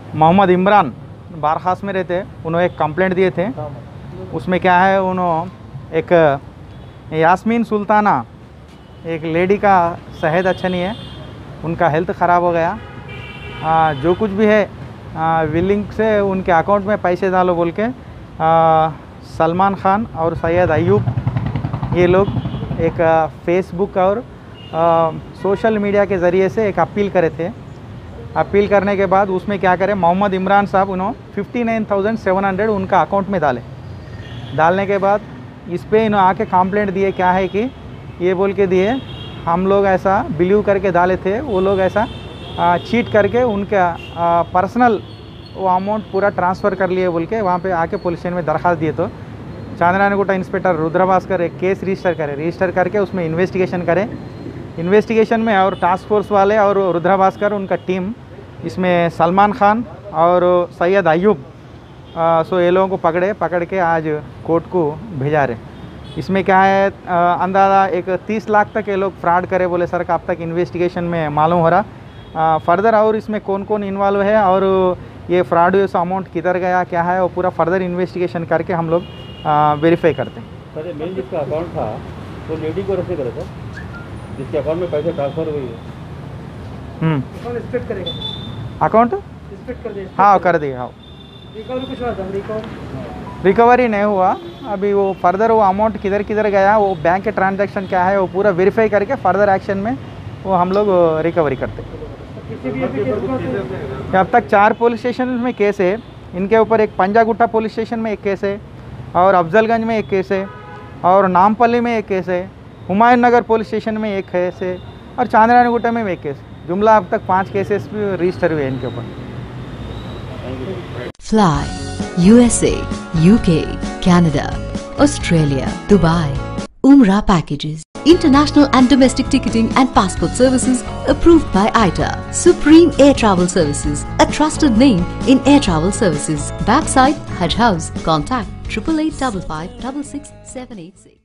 मोहम्मद इमरान बारखास में रहते, उन्होंने एक कंप्लेंट दिए थे। उसमें क्या है, उन्होंने एक यास्मीन सुल्ताना, एक लेडी का सेहत अच्छा नहीं है, उनका हेल्थ ख़राब हो गया। जो कुछ भी है विलिंग से उनके अकाउंट में पैसे डालो बोल के सलमान खान और सैयद अयूब ये लोग एक फेसबुक और सोशल मीडिया के ज़रिए से एक अपील करे थे। अपील करने के बाद उसमें क्या करें, मोहम्मद इमरान साहब उन्होंने 59,700 उनका अकाउंट में डालने के बाद इस पर इन्होंने आके कंप्लेंट दिए। क्या है कि ये बोल के दिए, हम लोग ऐसा बिलीव करके डाले थे, वो लोग ऐसा चीट करके उनका पर्सनल वो अमाउंट पूरा ट्रांसफ़र कर लिए बोल के वहाँ पे आके पुलिस स्टेशन में दरख्वास्त दिए। तो चांदरानीगुट्टा इंस्पेक्टर रुद्र भास्कर एक केस रजिस्टर करके उसमें इन्वेस्टिगेशन करें। इन्वेस्टिगेशन में और टास्क फोर्स वाले और रुद्र भास्कर उनका टीम इसमें सलमान खान और सैयद अयूब सो ये लोगों को पकड़ के आज कोर्ट को भेजा रहे। इसमें क्या है, अंदाज़ा एक 30 लाख तक ये लोग फ्रॉड करे बोले सर का अब तक इन्वेस्टिगेशन में मालूम हो रहा। फर्दर और इसमें कौन कौन इन्वॉल्व है और ये फ्रॉड अमाउंट किधर गया क्या है, वो पूरा फर्दर इन्वेस्टिगेशन करके हम लोग वेरीफाई करते हैं। सर मेन जिसका अकाउंट था वो लेडी को रेफर करा था, जिसके अकाउंट में पैसे ट्रांसफर हुई है। अकाउंट स्प्लिट करेगा, अकाउंट स्प्लिट कर दिया। हाँ कर दिया। हाँ रिकवरी कुछ हुआ था? रिकवरी नहीं हुआ अभी, वो फर्दर वो अमाउंट किधर गया, वो बैंक के ट्रांजैक्शन क्या है वो पूरा वेरीफाई करके फर्दर एक्शन में वो हम लोग रिकवरी करते हैं। अब तक 4 पुलिस स्टेशन में केस है, इनके ऊपर एक पंजागुट्टा पुलिस स्टेशन में एक केस है और अफजलगंज में एक केस है और नामपल्ली में एक केस है, हुमायूं नगर पुलिस स्टेशन में एक केस है और चांदरानीगुट्टा में एक केस। जुमला अब तक 5 केसेस भी रजिस्टर हुए इनके ऊपर। Fly USA, UK, Canada, Australia, Dubai. Umrah packages. International and domestic ticketing and passport services approved by ITA. Supreme Air Travel Services, a trusted name in air travel services. Backside Hajj House. Contact 8855 556 786.